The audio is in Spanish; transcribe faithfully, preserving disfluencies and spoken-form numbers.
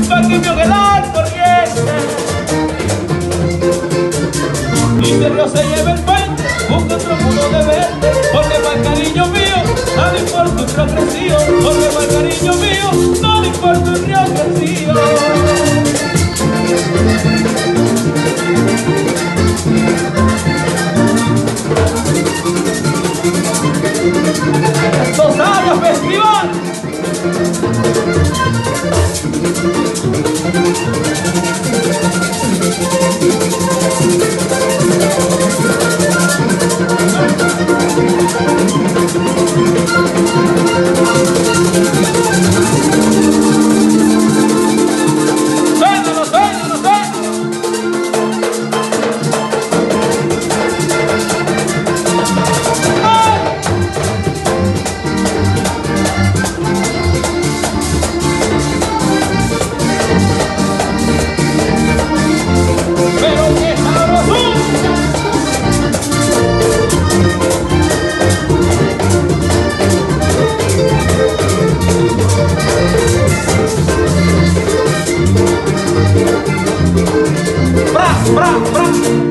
pa' que me ahogue la corriente y que el río se lleve el puente, busca otro mundo de verte, porque para el cariño mío no le importa un río crecido, porque para el cariño mío no le importa un río crecido. Dos años festival. Suénalo, suénalo, suénalo. Pero qué sabroso. Bra, bra, bra.